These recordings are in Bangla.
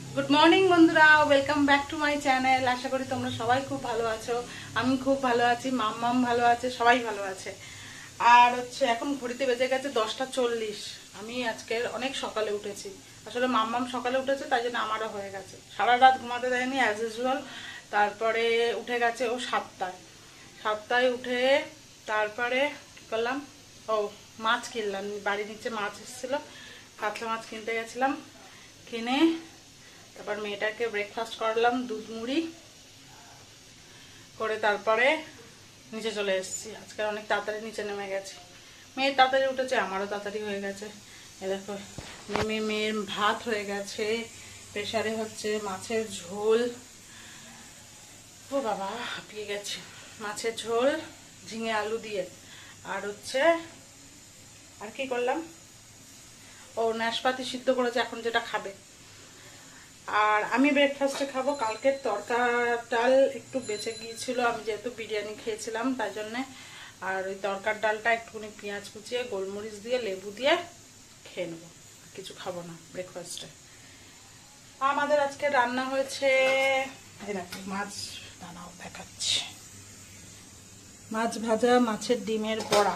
গুড মর্নিং বন্ধুরা, welcome back to my channel. আশা করি তোমরা সবাই খুব ভালো আছো। আমি খুব ভালো আছি, মাম্মাম ভালো আছে, সবাই ভালো আছে। আর এখন ঘড়িতে বেজে গেছে 10:40। আমি আজকের অনেক সকালে উঠেছি। আসলে মাম্মাম সকালে উঠেছে, তাই জন্য আমারও হয়ে গেছে। সারা রাত ঘুমাতে দেয়নি অ্যাজ ইউজুয়াল। তারপরে উঠে গেছে ও 7টায় উঠে তারপরে কি করলাম, মাছ কিনলাম। বাড়ির নিচে মাছ এসেছিলো, কাতলা মাছ কিনতে গেছিলাম। কিনে তারপর মেয়েটাকে ব্রেকফাস্ট করলাম, দুধ মুড়ি করে তারপরে নিচে চলে এসেছি। আজকে অনেক তাড়াতাড়ি নিচে নেমে গেছি। মেয়ে তাড়াতাড়ি উঠেছে, আমারও তাড়াতাড়ি হয়ে গেছে। এ দেখো মেয়ের ভাত হয়ে গেছে, প্রেসারে হচ্ছে মাছের ঝোল। ও বাবা হাঁপিয়ে গেছে। মাছের ঝোল ঝিঙে আলু দিয়ে। আর আর কি করলাম, নাশপাতি সিদ্ধ করেছে, এখন যেটা খাবে। আর আমি ব্রেকফাস্টে খাবো কালকের তরকা ডাল একটু বেঁচে গিয়েছিল, আমি যেহেতু বিরিয়ানি খেয়েছিলাম তাই জন্যে। আর ওই তরকার ডালটা একটুখানি পেঁয়াজ কুচিয়ে গোলমরিচ দিয়ে লেবু দিয়ে খেয়ে নেবো, কিছু খাবো না ব্রেকফাস্টে। আমাদের আজকে রান্না হয়েছে এরকম মাছ, দাঁড়াও দেখাচ্ছি। মাছ ভাজা, মাছের ডিমের বড়া।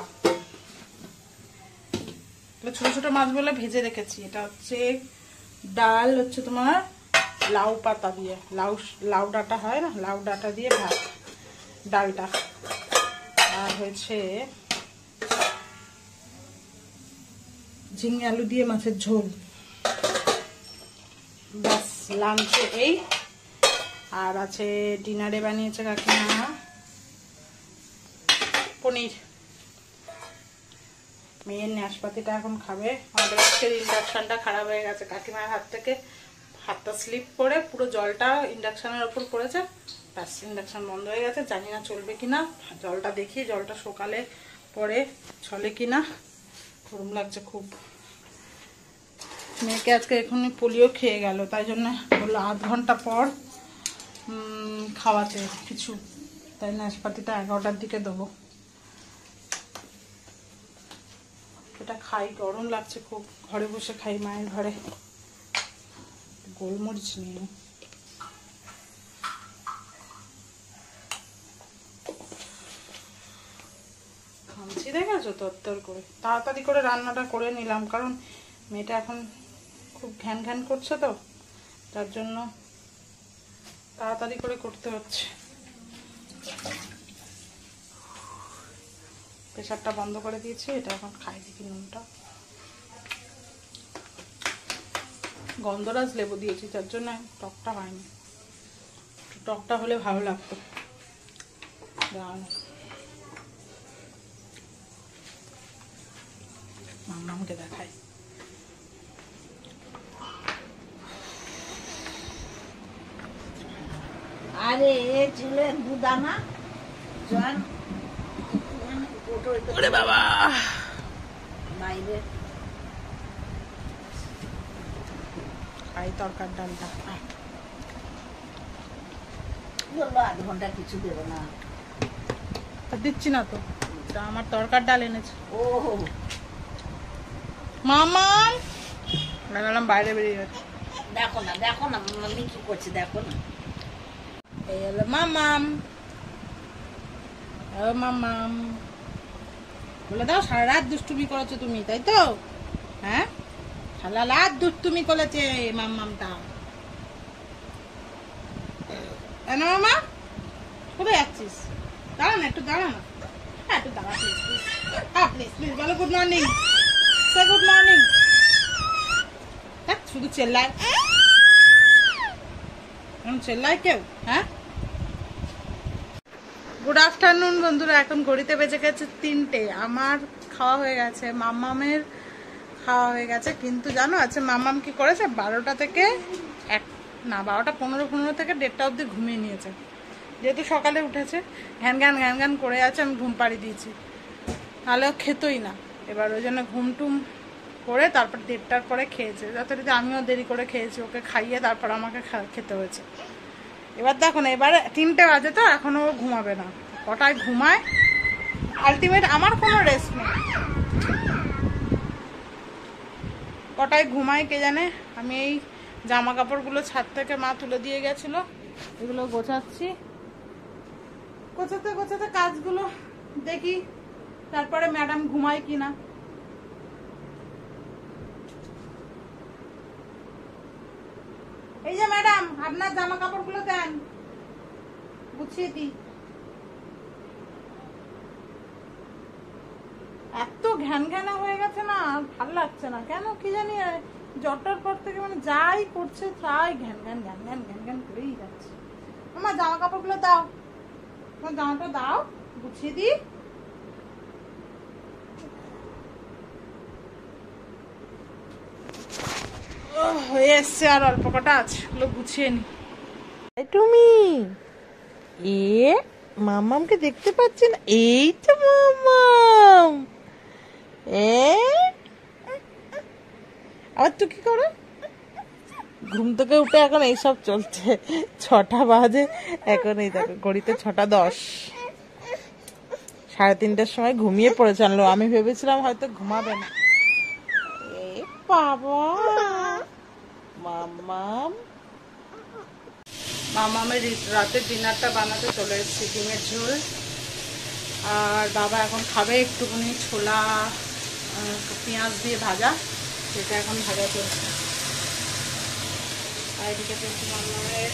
ছোট ছোট মাছগুলো ভেজে রেখেছি। এটা ডাল তোমার লাউ পাতা দিয়ে, লাউ ডাঁটা হয় না, লাউ ডাঁটা দিয়ে ভাত ডালটা। আর ঝিঙে আলু দিয়ে মাছের ঝোল। ব্যাস, লাঞ্চে এই। আর ডিনারে বানিয়েছে কাকিমা পনির। মেয়ের নাশপাতিটা এখন খাবে। আমাদের আজকের ইন্ডাকশনটা খারাপ হয়ে গেছে, কাকিমার হাত থেকে হাতটা স্লিপ করে পুরো জলটা ইন্ডাকশনের ওপর পড়েছে। ব্যাস, ইন্ডাকশন বন্ধ হয়ে গেছে। জানি না চলবে কিনা, জলটা দেখি, জলটা সকালে পরে চলে কিনা। গরম লাগছে খুব। মেয়েকে আজকে এখনই পোলিও খেয়ে গেল, তাই জন্য বললো আধ ঘন্টা পর খাওয়াতে কিছু, তাই নাশপাতিটা 11টার দিকে দেবো। এটা খাই, গরম লাগছে খুব। ঘরে বসে খাই, মায়ের ঘরে। গোলমরিচ নিয়ে খামছি, দেখেছো তরতর করে। তাড়াতাড়ি করে রান্নাটা করে নিলাম, কারণ মেয়েটা এখন খুব ঘ্যান ঘ্যান করছে, তো তার জন্য তাড়াতাড়ি করে করতে হচ্ছে। প্রেসারটা বন্ধ করে দিয়েছি। এটা এখন খাই, দেখি নুনটা। গন্ধরাজ লেবু দিয়েছি, তার জন্য টকটা হয়নি। টকটা হলে ভালো লাগতো। মামাকে দেখাই। আরে চুলে দুদানা জন ওরে বাবা, বাইরে খাই তরকার ডালটা। বললো আধ ঘন্টা কিছু দেবে না। দিচ্ছি না তো, আমার তরকার ডাল এনেছে। ও মামা গেলাম বাইরে, বেরিয়ে গেছে। দেখো না আমি কি করছি, দেখো না। এই হলো মামাম। ও মামাম, বলে দাও সারা রাত দুষ্টুমি করেছো তুমি, তাই তো? হ্যাঁ, সারা রাত দুষ্টুমি করেছে মামামটা। কেন মামা, কোথায় যাচ্ছিস? দাঁড়া না, একটু দাঁড়া না। হ্যাঁ, একটু দাঁড়া প্লিজ প্লিজ। হ্যাঁ প্লিজ প্লিজ, বলো গুড মর্নিং। সে গুড মর্নিং। শুধু চেল্লায়, চেল্লায় কেউ? হ্যাঁ, গুড আফটারনুন বন্ধুরা। এখন ঘড়িতে বেজে গেছে 3টে। আমার খাওয়া হয়ে গেছে, মাম্মামের খাওয়া হয়ে গেছে। কিন্তু জানো মাম্মাম কি করেছে, 12টা থেকে 12:15 থেকে 1:30 অবধি ঘুমিয়ে নিয়েছে। যেহেতু সকালে উঠেছে, ঘ্যান ঘ্যান করে আছে, আমি ঘুম পাড়িয়ে দিয়েছি, নাহলে খেতই না। এবার ওই জন্য ঘুমটুম করে তারপর 1:30টার পরে খেয়েছে। যথারীতি আমিও দেরি করে খেয়েছি, ওকে খাইয়ে তারপর আমাকে খেতে হয়েছে। এবার দেখো না, এবার 3টে বাজে, তো এখনো ঘুমাবে না। কটায় ঘুমায় আলটিমেট, আমার কোনো রেস্ট নেই। কটায় ঘুমায় কে জানে। আমি এই জামা কাপড়গুলো ছাদ থেকে মা তুলে দিয়ে গেছিল, এগুলো গোছাচ্ছি। গোছাতে গোছাতে কাজগুলো দেখি, তারপরে ম্যাডাম ঘুমায় কিনা। এই যে ম্যাডাম, আপনার জামা কাপড়গুলো দেন, গুছিয়ে দিই। এত ঘ্যান ঘ্যানা হয়ে গেছে না, ভাল লাগছে না কেন কি জানি। জ্বরটার পর থেকে মানে যাই করছে তাই ঘ্যান ঘ্যান ঘ্যান ঘ্যান ঘ্যান ঘ্যান করেই যাচ্ছে। আমার জামা কাপড়গুলো দাও, তোমার জামাটা দাও, গুছিয়ে দিই। হয়ে এসছে, আর অল্প কটা আছে, ওগুলো গুছিয়ে নি। তুমি মামামকে দেখতে পাচ্ছি না? এই তো মামাম। আবার তুই কি করো? ঘুম থেকে উঠে এখন এইসব চলছে। 6টা বাজে এখন, এই দেখো ঘড়িতে 6:10। 3:30টার সময় ঘুমিয়ে পড়েছে আনলো। আমি ভেবেছিলাম হয়তো ঘুমাবে না। এ বাবা, মামাম। মামামের রাতের ডিনারটা বানাতে চলে এসেছি, ডিমের ঝোল। আর বাবা এখন খাবে একটুখানি ছোলা পেঁয়াজ দিয়ে ভাজা, যেটা এখন ভাজা চলছে। আর এদিকে চলছে মামামের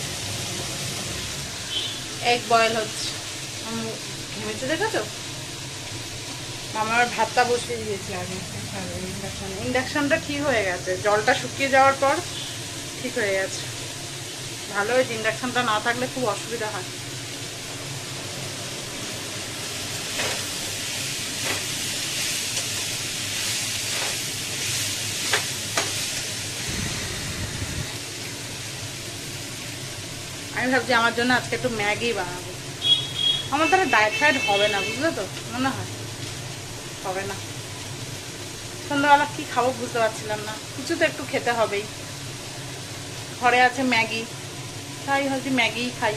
এগ বয়েল হচ্ছে। ঘেমেছে দেখেছো? মামার ভাতটা বসিয়ে দিয়েছি আগে ইন্ডাকশনটা ঠিক হয়ে গেছে, জলটা শুকিয়ে যাওয়ার পর ঠিক হয়ে গেছে। ভালো হয়েছে, ইন্ডাকশনটা না থাকলে খুব অসুবিধা হয়। আমি ভাবছি আমার জন্য আজকে একটু ম্যাগি বানাবো। আমার দ্বারা ডায়েট ফায়েট হবে না, বুঝলে তো, মনে হয় হবে না। সন্ধ্যাবেলা কি খাবো বুঝতে পারছিলাম না, কিছু তো একটু খেতে হবেই। ঘরে আছে ম্যাগি, তাই হয়তো ম্যাগি খাই।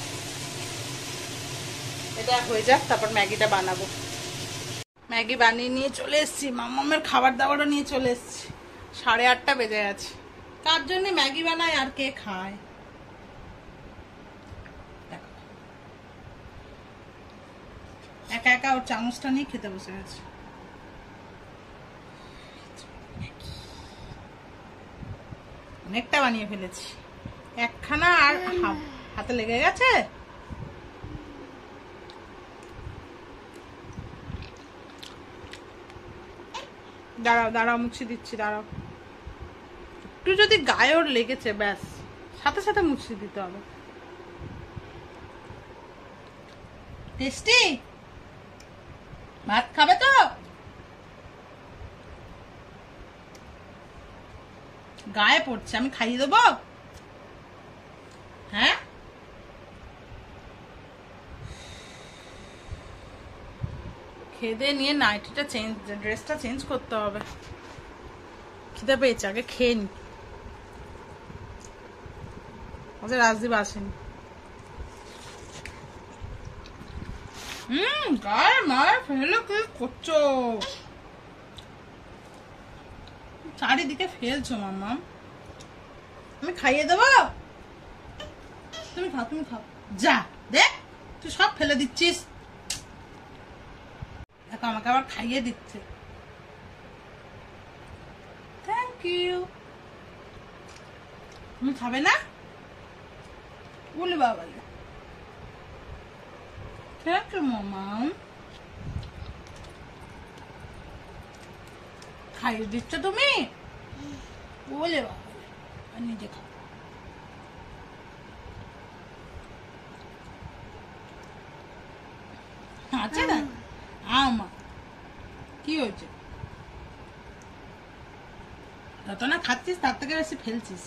এটা হয়ে যাক, তারপর ম্যাগিটা বানাবো। ম্যাগি বানিয়ে নিয়ে চলে এসেছি, মামামের খাবার দাবারও নিয়ে চলে এসেছি। 8:30 বেজে গেছে। তার জন্য ম্যাগি বানায়, আর কে খায়? একা একা ওর চামচটা নিয়ে খেতে বসে গেছে। অনেকটা বানিয়ে ফেলেছি, একখানা আর হাতে লেগে গেছে। দাঁড়াও দাঁড়াও, মুছে দিচ্ছি, দাঁড়াও। একটু যদি গায়ে ওর লেগেছে ব্যাস, সাথে সাথে মুছে দিতে হবে। টেস্টি ভাত খাবে তো? গায়ে পড়ছে, আমি খাইয়ে দেবো? হ্যাঁ, খেয়ে নিয়ে নাইটিটা চেঞ্জ, ড্রেসটা চেঞ্জ করতে হবে। খিদে পেয়েছে, আগে খেয়ে নি। ওদের রাজদীপ আসেনি। গায়ে মায়ের ফেলে কি করছো? চারিদিকে ফেলছো মাম্মা। আমি খাইয়ে দেবো? তুমি খাও, তুমি খাও। যা দেখ, তুই সব ফেলে দিচ্ছিস। দেখো আমাকে আবার খাইয়ে দিচ্ছে। Thank you. তুমি খাবে না? বলি বাবা, থ্যাংক ইউ মামা। খাইয়ে দিচ্ছ তুমি? বলে বাবা, নিজে খাও। আছে না আমা, কি হয়েছে? যত না খাচ্ছিস তার থেকে বেশি ফেলছিস।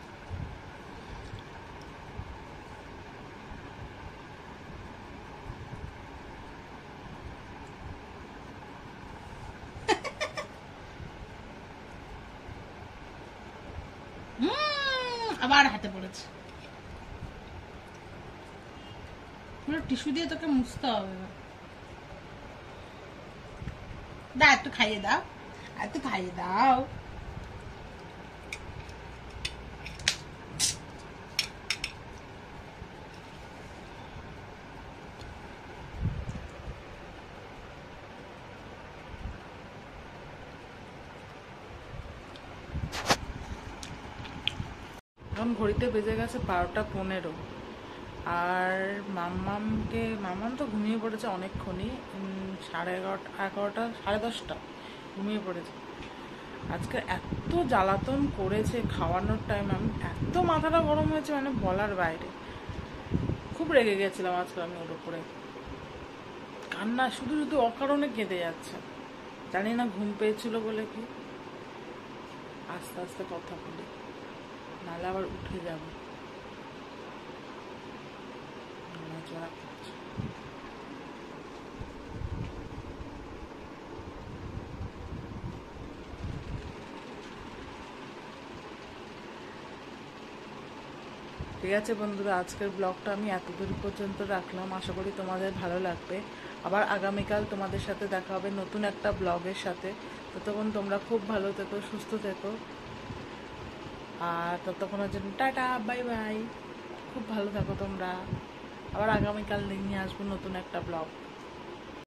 আবার হাতে পড়েছে। টিস্যু দিয়ে তোকে মুছতে হবে। দা একটু খাইয়ে দাও, একটু খাইয়ে দাও। এখন ঘড়িতে বেজে গেছে 12টা 15। আর মাম্মাম তো ঘুমিয়ে পড়েছে অনেকক্ষণই, 11:30 11:30 ঘুমিয়ে পড়েছে। আজকে এত জ্বালাতন করেছে খাওয়ানোর টাইম, আমি এত মাথাটা গরম হয়েছে মানে বলার বাইরে। খুব রেগে গেছিলাম আজকে আমি ওর উপরে। কান্না শুধু শুধু অকারণে কেঁদে যাচ্ছে, জানি না ঘুম পেয়েছিল বলে কি। আস্তে আস্তে কথা বলি, নাহলে আবার উঠে যাবে। নড়াচড়া করছে। ঠিক আছে বন্ধুরা, আজকের ব্লগটা আমি এতদূর পর্যন্ত রাখলাম। আশা করি তোমাদের ভালো লাগবে। আবার আগামীকাল তোমাদের সাথে দেখা হবে নতুন একটা ব্লগের সাথে। ততক্ষণ তোমরা খুব ভালো থেকো, সুস্থ থেকো। আর ততক্ষণের জন্য টাটা, বাই বাই। খুব ভালো থাকো তোমরা। আবার আগামীকাল নিয়ে আসবো নতুন একটা ব্লগ।